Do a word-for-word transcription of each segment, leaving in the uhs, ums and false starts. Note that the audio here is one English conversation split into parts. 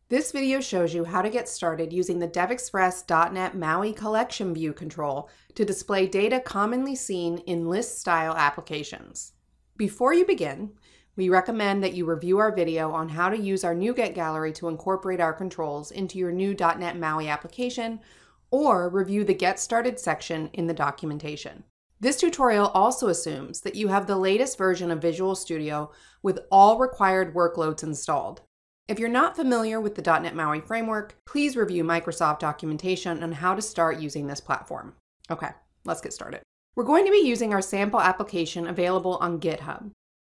This video shows you how to get started using the DevExpress dot net MAUI collection view control to display data commonly seen in list-style applications. Before you begin, we recommend that you review our video on how to use our NuGet gallery to incorporate our controls into your new .NET MAUI application, or review the Get Started section in the documentation. This tutorial also assumes that you have the latest version of Visual Studio with all required workloads installed. If you're not familiar with the .NET MAUI framework, please review Microsoft documentation on how to start using this platform. Okay, let's get started. We're going to be using our sample application available on GitHub.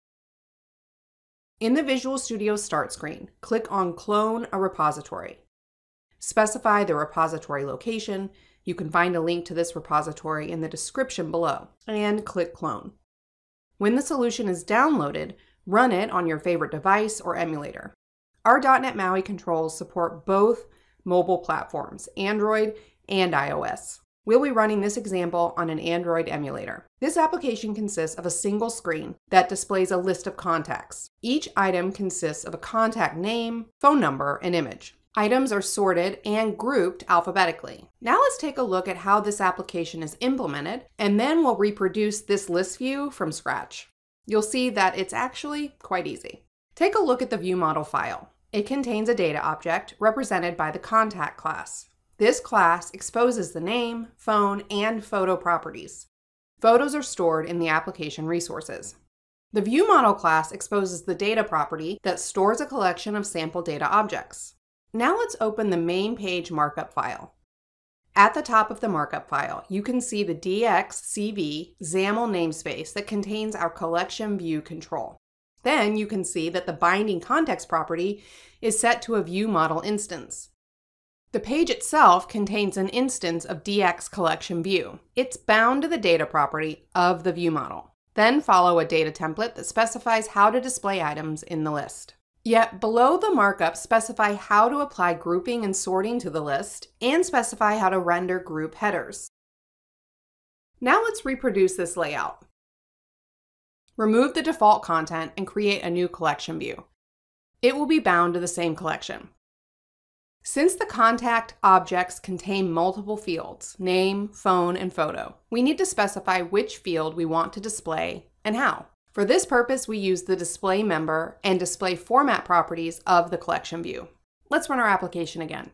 In the Visual Studio Start screen, click on Clone a Repository. Specify the repository location. You can find a link to this repository in the description below, and click Clone. When the solution is downloaded, run it on your favorite device or emulator. Our .NET MAUI controls support both mobile platforms, Android and iOS. We'll be running this example on an Android emulator. This application consists of a single screen that displays a list of contacts. Each item consists of a contact name, phone number, and image. Items are sorted and grouped alphabetically. Now let's take a look at how this application is implemented, and then we'll reproduce this list view from scratch. You'll see that it's actually quite easy. Take a look at the view model file. It contains a data object represented by the contact class. This class exposes the name, phone, and photo properties. Photos are stored in the application resources. The view model class exposes the data property that stores a collection of sample data objects. Now let's open the main page markup file. At the top of the markup file, you can see the D X C V XAML namespace that contains our collection view control. Then you can see that the binding context property is set to a view model instance. The page itself contains an instance of D X collection view. It's bound to the data property of the view model. Then follow a data template that specifies how to display items in the list. Yet below the markup, specify how to apply grouping and sorting to the list, and specify how to render group headers. Now let's reproduce this layout. Remove the default content and create a new collection view. It will be bound to the same collection. Since the contact objects contain multiple fields, name, phone, and photo, we need to specify which field we want to display and how. For this purpose, we use the display member and display format properties of the collection view. Let's run our application again.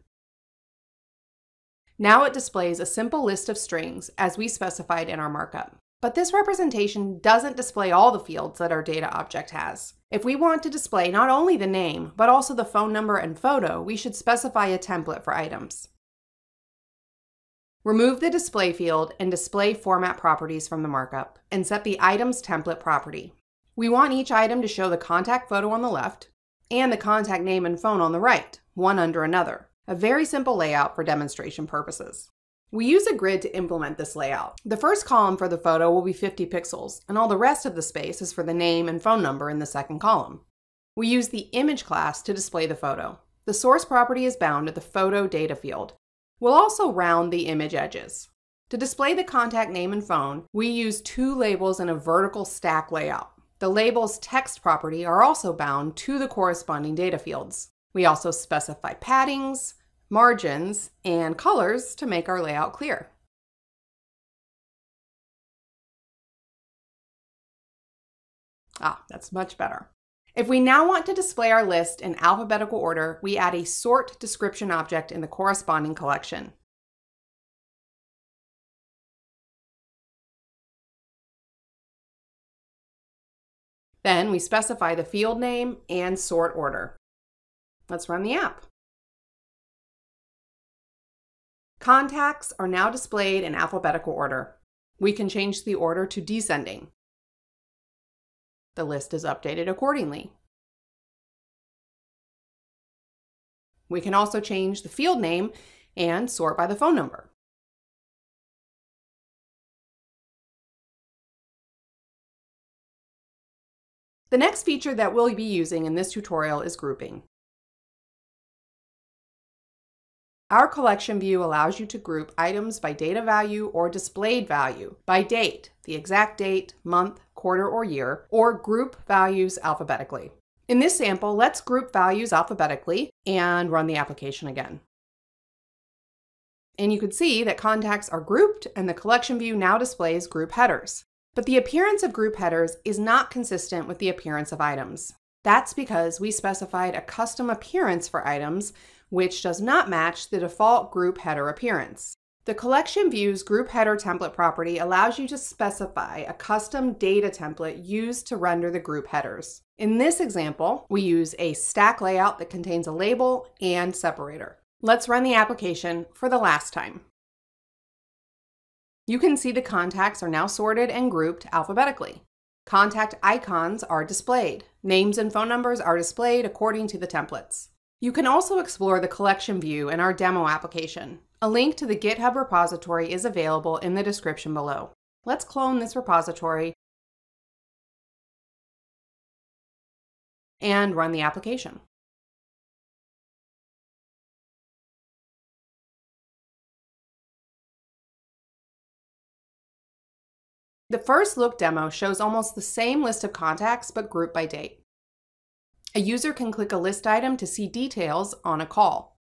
Now it displays a simple list of strings as we specified in our markup. But this representation doesn't display all the fields that our data object has. If we want to display not only the name, but also the phone number and photo, we should specify a template for items. Remove the display field and display format properties from the markup, and set the items template property. We want each item to show the contact photo on the left and the contact name and phone on the right, one under another. A very simple layout for demonstration purposes. We use a grid to implement this layout. The first column for the photo will be fifty pixels, and all the rest of the space is for the name and phone number in the second column. We use the image class to display the photo. The source property is bound to the photo data field. We'll also round the image edges. To display the contact name and phone, we use two labels in a vertical stack layout. The label's text property are also bound to the corresponding data fields. We also specify paddings, margins, and colors to make our layout clear. Ah, that's much better. If we now want to display our list in alphabetical order, we add a sort description object in the corresponding collection. Then we specify the field name and sort order. Let's run the app. Contacts are now displayed in alphabetical order. We can change the order to descending. The list is updated accordingly. We can also change the field name and sort by the phone number. The next feature that we'll be using in this tutorial is grouping. Our collection view allows you to group items by data value or displayed value, by date, the exact date, month, quarter, or year, or group values alphabetically. In this sample, let's group values alphabetically and run the application again. And you can see that contacts are grouped and the collection view now displays group headers. But the appearance of group headers is not consistent with the appearance of items. That's because we specified a custom appearance for items, which does not match the default group header appearance. The collection view's group header template property allows you to specify a custom data template used to render the group headers. In this example, we use a stack layout that contains a label and separator. Let's run the application for the last time. You can see the contacts are now sorted and grouped alphabetically. Contact icons are displayed. Names and phone numbers are displayed according to the templates. You can also explore the collection view in our demo application. A link to the GitHub repository is available in the description below. Let's clone this repository and run the application. The first look demo shows almost the same list of contacts but grouped by date. A user can click a list item to see details on a call.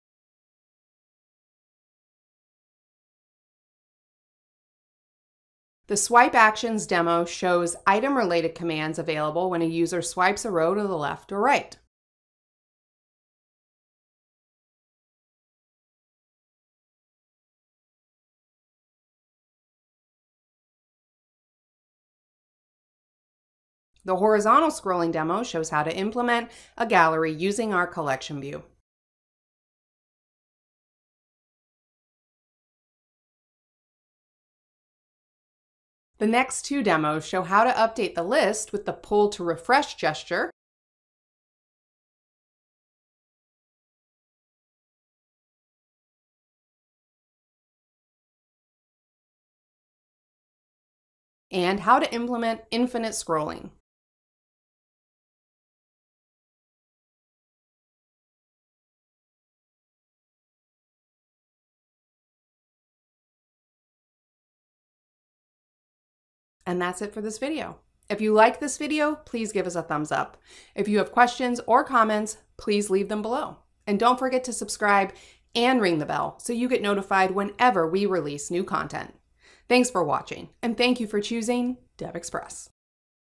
The Swipe Actions demo shows item-related commands available when a user swipes a row to the left or right. The horizontal scrolling demo shows how to implement a gallery using our collection view. The next two demos show how to update the list with the pull to refresh gesture and how to implement infinite scrolling. And that's it for this video. If you like this video, please give us a thumbs up. If you have questions or comments, please leave them below. And don't forget to subscribe and ring the bell so you get notified whenever we release new content. Thanks for watching, and thank you for choosing DevExpress.